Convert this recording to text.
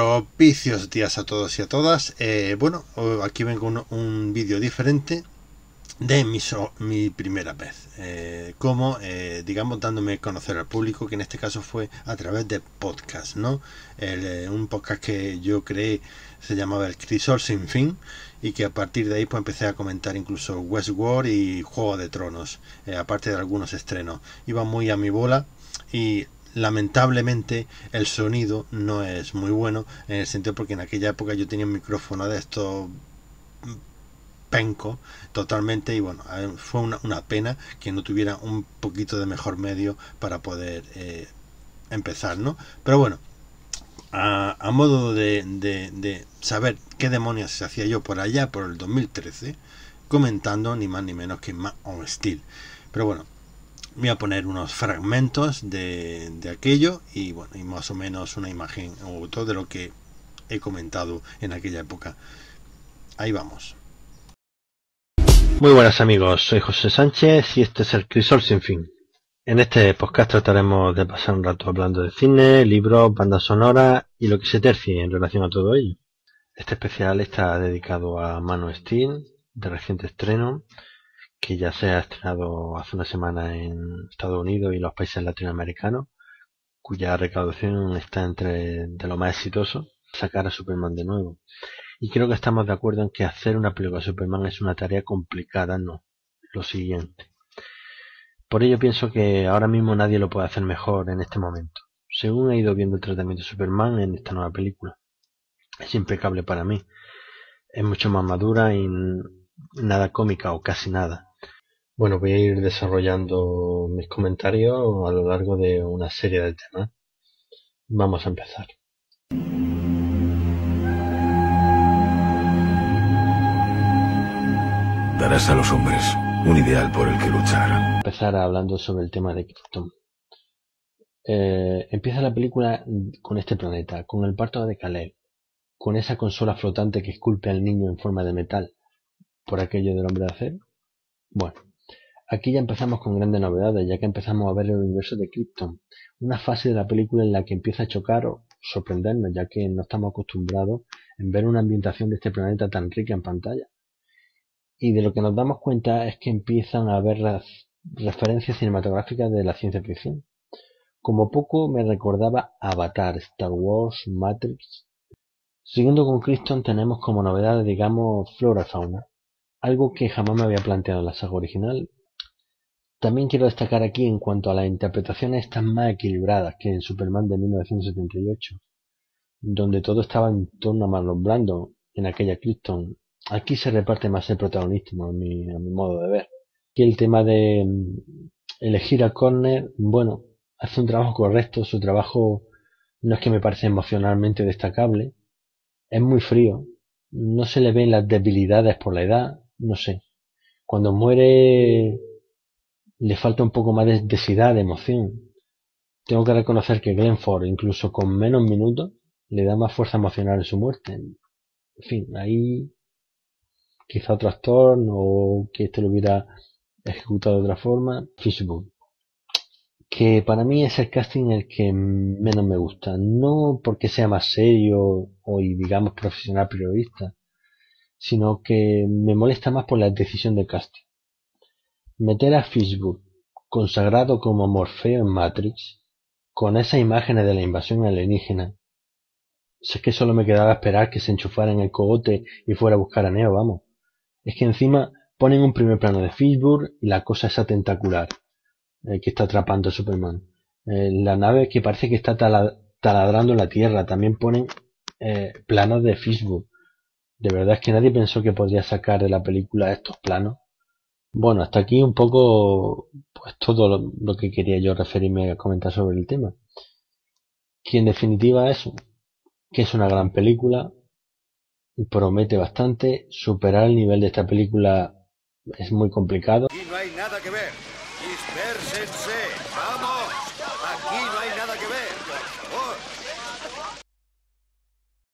Propicios días a todos y a todas. Bueno, aquí vengo con un vídeo diferente de mi primera vez. Como, digamos, dándome a conocer al público, que en este caso fue a través de podcast, ¿no? Un podcast que yo creé se llamaba El Crisol Sin Fin, y que a partir de ahí pues empecé a comentar incluso Westworld y Juego de Tronos, aparte de algunos estrenos. Iba muy a mi bola y lamentablemente el sonido no es muy bueno, en el sentido porque en aquella época yo tenía un micrófono de estos penco totalmente, y bueno, fue una pena que no tuviera un poquito de mejor medio para poder empezar, ¿no? Pero bueno, a modo de saber qué demonios se hacía yo por allá por el 2013 comentando ni más ni menos que Man of Steel. Pero bueno, voy a poner unos fragmentos de aquello y bueno, y más o menos una imagen o todo de lo que he comentado en aquella época. Ahí vamos. Muy buenas amigos, soy José Sánchez y este es el Crisol Sin Fin. En este podcast trataremos de pasar un rato hablando de cine, libros, bandas sonoras y lo que se tercie en relación a todo ello. Este especial está dedicado a Man of Steel, de reciente estreno, que ya se ha estrenado hace una semana en Estados Unidos y los países latinoamericanos, cuya recaudación está entre de lo más exitoso, sacar a Superman de nuevo. Y creo que estamos de acuerdo en que hacer una película de Superman es una tarea complicada, no, lo siguiente. Por ello pienso que ahora mismo nadie lo puede hacer mejor en este momento, según he ido viendo el tratamiento de Superman en esta nueva película. Es impecable para mí, es mucho más madura y nada cómica o casi nada. Bueno, voy a ir desarrollando mis comentarios a lo largo de una serie de temas. Vamos a empezar. Darás a los hombres un ideal por el que luchar. Empezar hablando sobre el tema de Krypton. Empieza la película con este planeta, con el parto de Kal-El, con esa consola flotante que esculpe al niño en forma de metal, por aquello del hombre de acero. Bueno, aquí ya empezamos con grandes novedades, ya que empezamos a ver el universo de Krypton, una fase de la película en la que empieza a chocar o sorprendernos, ya que no estamos acostumbrados en ver una ambientación de este planeta tan rica en pantalla. Y de lo que nos damos cuenta es que empiezan a haber referencias cinematográficas de la ciencia ficción. Como poco me recordaba Avatar, Star Wars, Matrix. Siguiendo con Krypton tenemos como novedades, digamos, flora y fauna, algo que jamás me había planteado en la saga original. También quiero destacar aquí en cuanto a las interpretaciones están más equilibradas que en Superman de 1978, donde todo estaba en torno a Marlon Brando en aquella Krypton. Aquí se reparte más el protagonismo a mi modo de ver. Aquí el tema de elegir a Connor, bueno, hace un trabajo correcto, su trabajo no es que me parece emocionalmente destacable, es muy frío, no se le ven las debilidades por la edad, no sé. Cuando muere le falta un poco más de densidad, de emoción. Tengo que reconocer que Glenn Ford, incluso con menos minutos, le da más fuerza emocional en su muerte. En fin, ahí quizá otro actor o que este lo hubiera ejecutado de otra forma. Fishburne, que para mí es el casting el que menos me gusta, no porque sea más serio o digamos profesional periodista, sino que me molesta más por la decisión de casting. Meter a Fishburne, consagrado como Morfeo en Matrix, con esas imágenes de la invasión alienígena, es que solo me quedaba esperar que se enchufara en el cogote y fuera a buscar a Neo, vamos. Es que encima ponen un primer plano de Fishburne y la cosa esa tentacular que está atrapando a Superman. La nave que parece que está taladrando la Tierra. También ponen planos de Fishburne. De verdad es que nadie pensó que podría sacar de la película estos planos. Bueno, hasta aquí un poco pues todo lo que quería yo referirme a comentar sobre el tema. Que en definitiva eso, que es una gran película, promete bastante. Superar el nivel de esta película es muy complicado. Aquí no hay nada que ver. Dispersense. ¡Vamos!